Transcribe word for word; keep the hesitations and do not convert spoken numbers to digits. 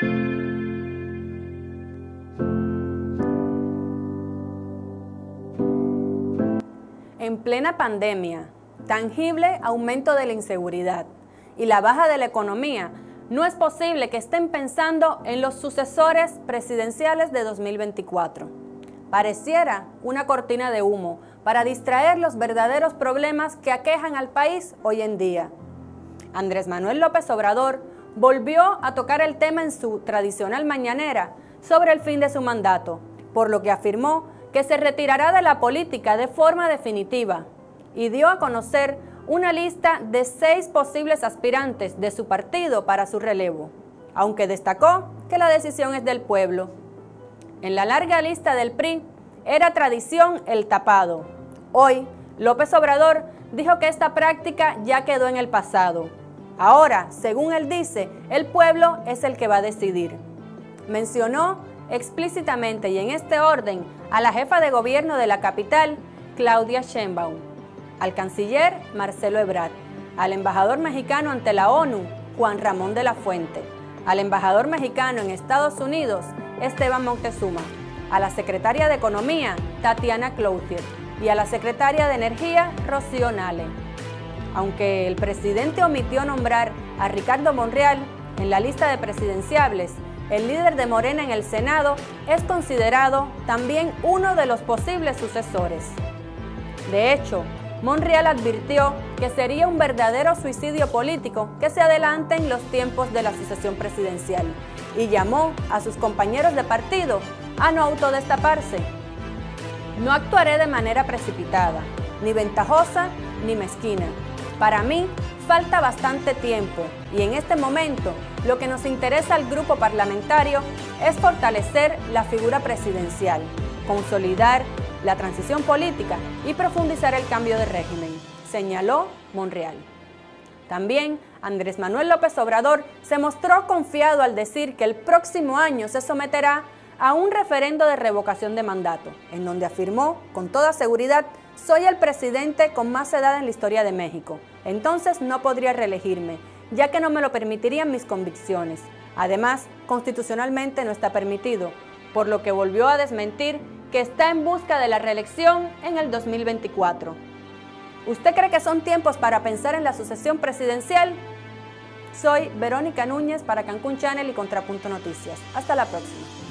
En plena pandemia, tangible aumento de la inseguridad y la baja de la economía, no es posible que estén pensando en los sucesores presidenciales de dos mil veinticuatro. Pareciera una cortina de humo para distraer los verdaderos problemas que aquejan al país hoy en día. Andrés Manuel López Obrador volvió a tocar el tema en su tradicional mañanera sobre el fin de su mandato, por lo que afirmó que se retirará de la política de forma definitiva y dio a conocer una lista de seis posibles aspirantes de su partido para su relevo, aunque destacó que la decisión es del pueblo. En la larga lista del P R I era tradición el tapado. Hoy, López Obrador dijo que esta práctica ya quedó en el pasado. Ahora, según él dice, el pueblo es el que va a decidir. Mencionó explícitamente y en este orden a la jefa de gobierno de la capital, Claudia Sheinbaum, al canciller Marcelo Ebrard, al embajador mexicano ante la ONU, Juan Ramón de la Fuente, al embajador mexicano en Estados Unidos, Esteban Moctezuma, a la secretaria de Economía, Tatiana Clouthier, y a la secretaria de Energía, Rocío Nale. Aunque el presidente omitió nombrar a Ricardo Monreal en la lista de presidenciables, el líder de Morena en el Senado es considerado también uno de los posibles sucesores. De hecho, Monreal advirtió que sería un verdadero suicidio político que se adelanten los tiempos de la sucesión presidencial y llamó a sus compañeros de partido a no autodestaparse. No actuaré de manera precipitada, ni ventajosa, ni mezquina. Para mí, falta bastante tiempo y en este momento lo que nos interesa al grupo parlamentario es fortalecer la figura presidencial, consolidar la transición política y profundizar el cambio de régimen, señaló Monreal. También Andrés Manuel López Obrador se mostró confiado al decir que el próximo año se someterá a un referendo de revocación de mandato, en donde afirmó con toda seguridad: soy el presidente con más edad en la historia de México, entonces no podría reelegirme, ya que no me lo permitirían mis convicciones. Además, constitucionalmente no está permitido, por lo que volvió a desmentir que está en busca de la reelección en el dos mil veinticuatro. ¿Usted cree que son tiempos para pensar en la sucesión presidencial? Soy Verónica Núñez para Cancún Channel y Contrapunto Noticias. Hasta la próxima.